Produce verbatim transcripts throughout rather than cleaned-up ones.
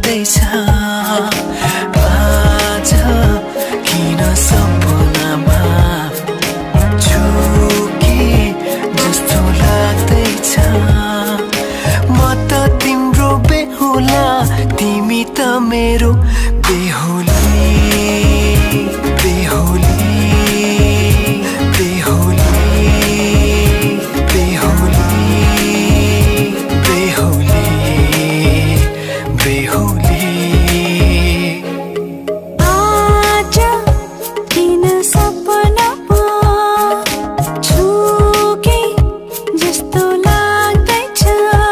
लाग्दैछ आज किन सपनामा छु कि जस्तो लाग्दैछ म त तिम्रो बेहुला तिमी त मेरो बेहुली बेहुली बेहुली बेहुली बेहुली बेहुली आज किन सपनामा छु कि जस्तो लाग्दैछ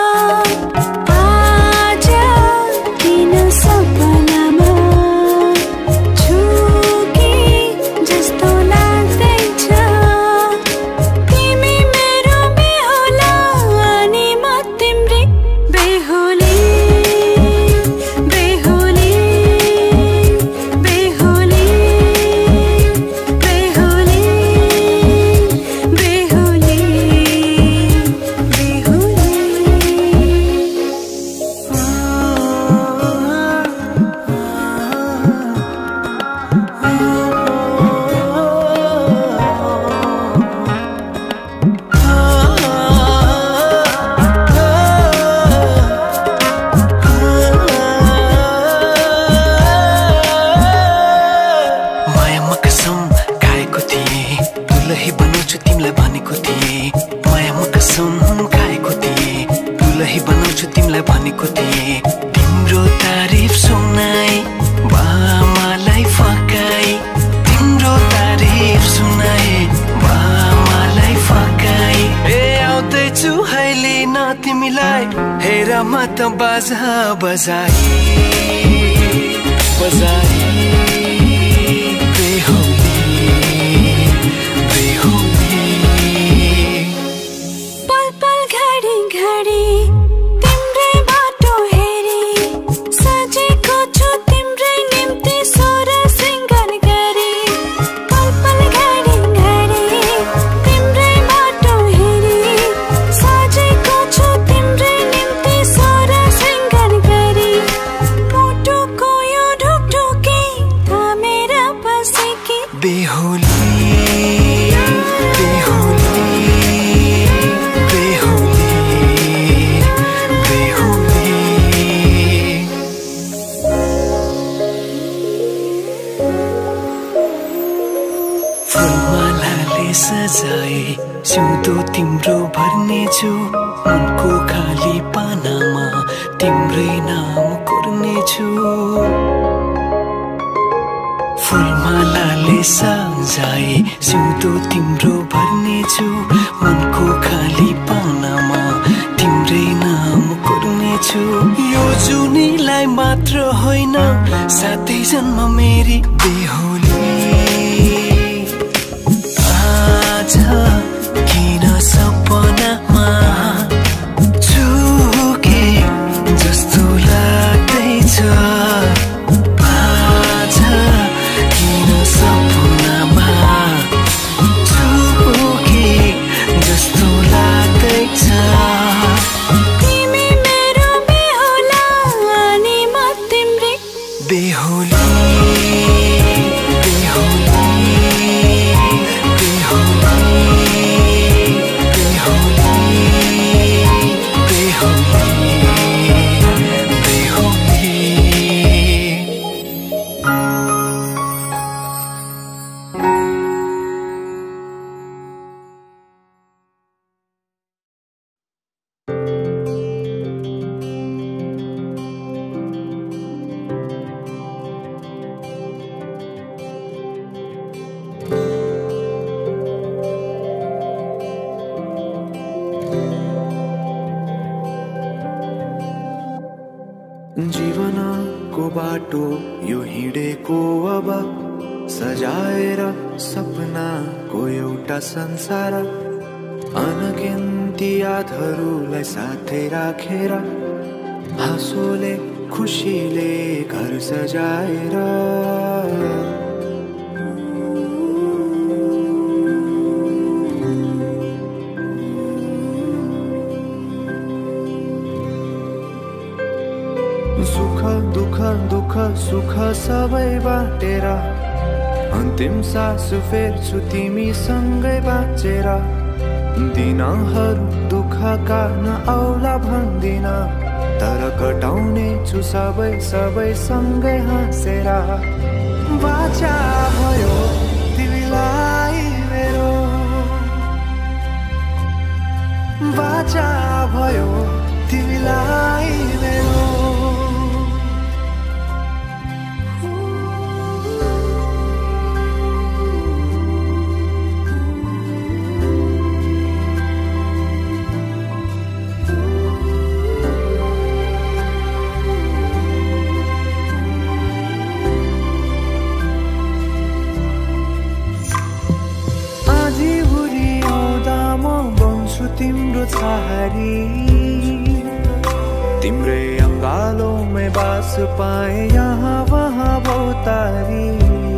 आज किन सपनामा छु कि जस्तो लाग्दैछ तिमी मेरो बेहुला अनि म तिम्रै बेहुली बेहुली बेहुली बेहुली बेहुली मायामा कसम खाएको थिएँ दुलही बनाउँछु तिमीलाई भनेको थिएँ मायामा कसम खाएको थिएँ दुलही बनाउँछु तिमीलाई भनेको थिएँ तिम्रो तारिफ सुनाई बामालाई फकाई तिम्रो तारिफ सुनाई बामालाई फकाई ए आउँदैछु अहिले न तिमीलाई हेर म त बाजा बजाई बजाई बेहुली बेहुली पल पल घडी घडी तिम्रै बाटो हेरी सजेको छु तिम्रै निम्ति सोर सिंगार गरी पल पल घडी घडी तिम्रै बाटो हेरी सजेको छु तिम्रै निम्ति सोर सिंगार गरी मुटुको यो ढुकढुकी थामेर बसेकी बेहुली बेहुली बेहुली बेहुली फुलमालाले सजाए सिउँदो तिम्रो भर्नेछु मनको खाली पानामा तिम्रै नाम कोर्नेछु फुलमालाले सजाए सिउँदो तिम्रो भर्नेछु मनको खाली पानामा तिम्रै नाम कोर्नेछु यो जुनीलाई मात्र होइन साथै जन्म मेरी बेहुली आज किन सपनामा छु कि जस्तो लाग्दैछ आज किन सपनामा छु कि जस्तो लाग्दैछ तिमी मेरो बेहुला अनि म तिम्रै बेहुली बेहुली बेहुली बेहुली बेहुली बेहुली जीवनको बाटो यो हिँडेको अब सजाएर सपनाको एउटा संसार अनगिन्ती यादहरूलाई साथै राखेर हाँसोले खुसीले घर सजाएर सुख दुःख दुःख सुख सबै बाटेर अन्तिम सास फेर्छु तिमीसँगै बाँचेर दिनहरू दुःखका नआउला भन्दिन तर कटाउने छु सबै सबै सँगै हाँसेर बाचा भयो तिमीलाई मेरो बाचा भयो तिमीलाई मेरो तिम्रो छहारी तिम्रै अंगालों बास पाए यहाँ वहाँ बहुतारी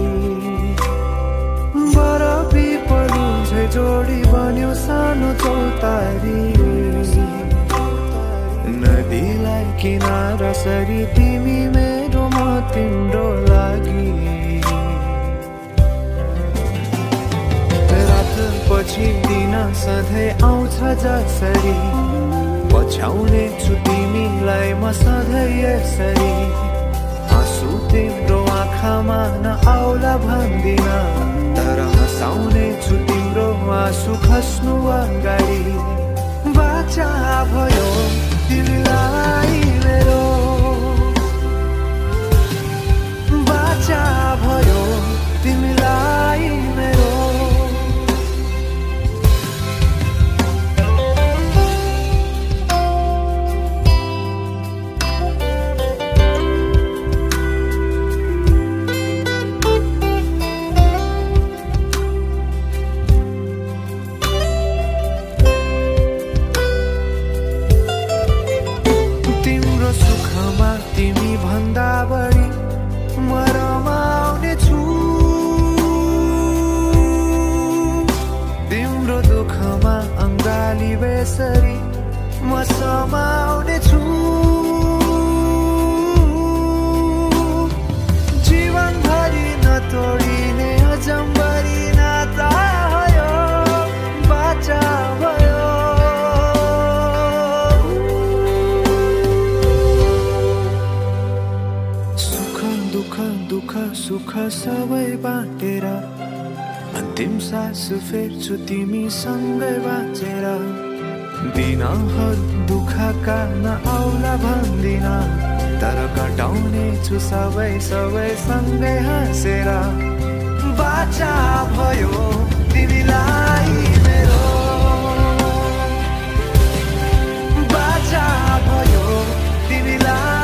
बरफी पलु झै जोडी बन्यो सानो चौतारी नदीलाई किनारा सरी तिमी मेरो म तिम्रो लागि पछि दिन सधैँ आउँछ जसरी पछ्याउने छु तिमीलाई म सधैँ यसरी आँसु तिम्रो आँखामा नआउला भन्दिन तर हँसाउने छु तिम्रो आँसु खस्नु अगाडि बाचा भयो तिमीलाई मेरो बाचा भयो तिमीलाई मेरो तिमी भन्दा बढी म रमाउने छु तिम्रो दुःखमा अंगाली बेसरी म समाउने छु जीवनभरि नतोडिने अजम्बरी नाता भयो बाचा भयो दुःख सुख सबै बाटेर अन्तिम सास फेर्छु तिमीसँगै बाँचेर दिनहरू दुःखका नआउला भन्दिन तर कटाउने छु सबै सबै सँगै हाँसेर बाचा भयो तिमीलाई मेरो बाचा भयो तिमीलाई